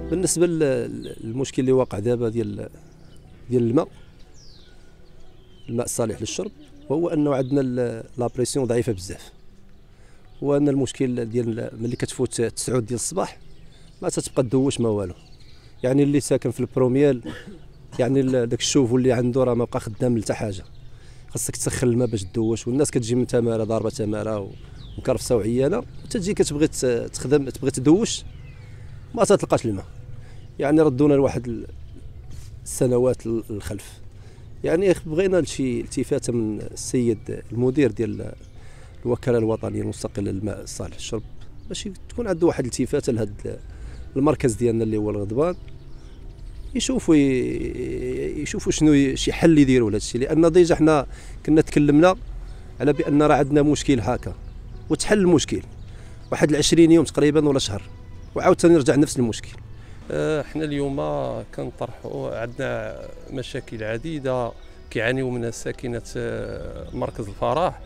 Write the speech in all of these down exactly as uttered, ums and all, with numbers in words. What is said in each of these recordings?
بالنسبه للمشكل اللي واقع دابا ديال ديال الماء الماء الصالح للشرب، هو انه عندنا لا بريسيون ضعيفه بزاف. هو ان المشكل ديال ملي كتفوت تسعة ديال الصباح ما تتبقى تدوش ما والو. يعني اللي ساكن في البروميال، يعني داك الشوفو اللي عنده راه ما بقى خدام لتا حاجه، خاصك تسخن الماء باش تدوش. والناس كتجي من تماره ضاربه تماره ومكرفسه وعيانه، وتجي كتبغي تخدم تبغي تدوش ما تلقاش الماء. يعني ردونا لواحد السنوات للخلف. يعني بغينا شي التفاته من السيد المدير ديال الوكاله الوطنيه المستقله للماء الصالح للشرب، باش تكون عنده واحد التفاته لهذا المركز ديالنا اللي هو الغضبان، يشوفوا يشوفوا شنو شي حل يديروا لهذا الشيء. لان ديجا حنا كنا تكلمنا على بان راه عندنا مشكل هكا وتحل المشكل واحد عشرين يوم تقريبا ولا شهر، وعاوتاني رجع نفس المشكل. احنا اليوم كنطرحوا عندنا مشاكل عديده كيعانيوا منها ساكنه مركز الفرح،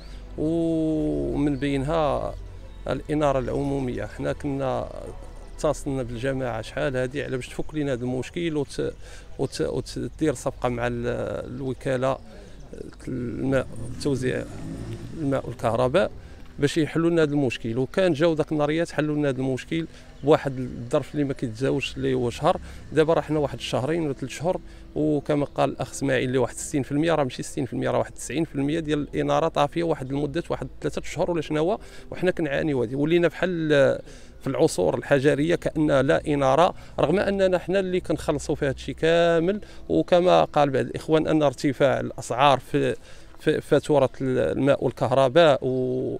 ومن بينها الاناره العموميه. حنا كنا اتصلنا بالجماعه شحال هذه على باش تفك لنا هذا المشكل وت... وت... وتدير صفقه مع الوكاله الماء توزيع الماء والكهرباء باش يحلوا لنا هذا المشكل. وكان جاو ذاك النهاريات حلوا لنا هذا المشكل بواحد الظرف اللي ما كيتجاوزش اللي هو شهر. دابا راه حنا واحد الشهرين ولا ثلاث شهور، وكما قال الاخ اسماعيل اللي واحد ستين بالمئة، راه ماشي ستين بالمئة، راه واحد تسعين بالمئة ديال الاناره طافيه واحد المده واحد ثلاثه شهور ولا شنو. وحنا كنعانيو هذه، ولينا بحال في العصور الحجريه كأن لا اناره، رغم اننا حنا اللي كنخلصوا في هذا الشيء كامل. وكما قال بعض الاخوان ان ارتفاع الاسعار في في فاتوره الماء والكهرباء و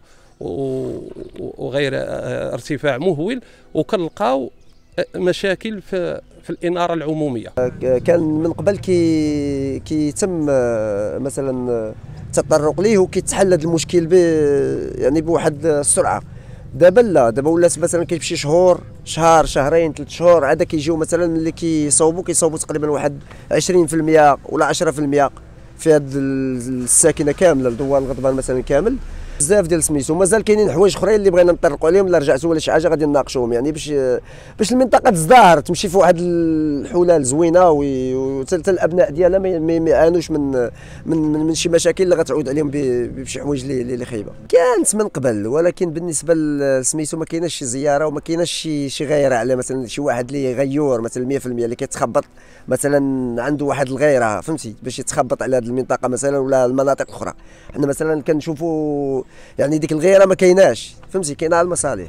وغير ارتفاع مهول، وكنلقاو مشاكل في في الاناره العموميه. كان من قبل كي كيتم مثلا التطرق ليه وكيتحل هذا المشكل ب يعني بواحد السرعه. دابا لا، دابا ولات مثلا كيمشي شهور شهر شهرين ثلاث شهور عاد كيجيو مثلا ملي كيصوبوا كيصوبوا تقريبا واحد عشرين بالمئة ولا عشرة بالمئة في هذه الساكنه كامله لدوار الغضبان مثلا كامل. بزاف ديال سميتو مازال كاينين حوايج اخرين اللي بغينا نطرقوا عليهم، الا رجعتوا ولا شي حاجه غادي نناقشوهم، يعني باش باش المنطقه تزدهر تمشي في واحد الحلال زوينه، وحتى الابناء ديالها ما يعانوش من من من, من شي مشاكل اللي غتعود عليهم بشي حوايج اللي اللي خايبه. كانت من قبل، ولكن بالنسبه لسميتو ما كايناش شي زياره وما كايناش شي شي غيره على مثلا شي واحد اللي غيور مثلا مئة بالمئة اللي كيتخبط مثلا عنده واحد الغيره، فهمتي، باش يتخبط على هذه المنطقه مثلا ولا المناطق الاخرى. حنا مثلا كنشوفوا يعني ديك الغيره ما كايناش، فهمتي، كاينه على المصالح.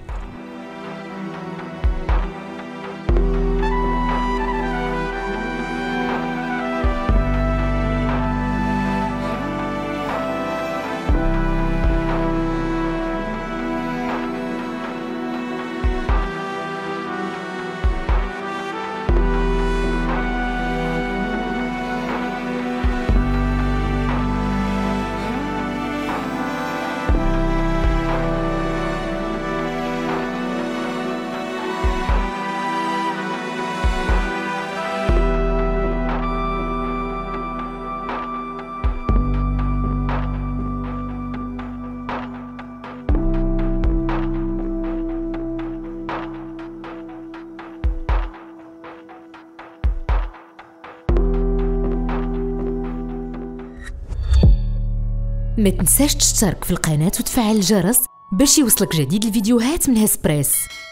ما تنساش تشترك في القناة وتفعل الجرس باش يوصلك جديد الفيديوهات من هسبريس.